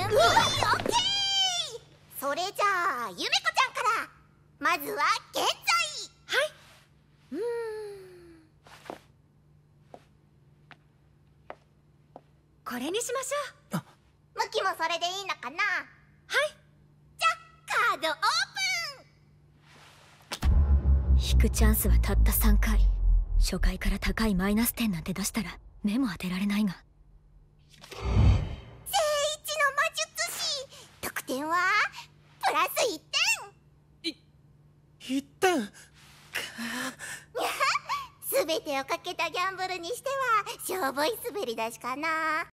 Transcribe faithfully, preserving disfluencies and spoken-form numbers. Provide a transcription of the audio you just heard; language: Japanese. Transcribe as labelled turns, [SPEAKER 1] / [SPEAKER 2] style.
[SPEAKER 1] オッケー。それじゃあゆめこちゃんからまずは現在。はい。うーんこれにしましょう。向きもそれでいいのかな。はい。じゃカードオープン。引くチャンスはたったさんかい。初回から高いマイナス点なんて出したら目も当てられないが。正一の魔術師、得点はプラスいってん。
[SPEAKER 2] いいってんか。
[SPEAKER 1] すべてをかけたギャンブルにしてはしょぼい滑り出しかな。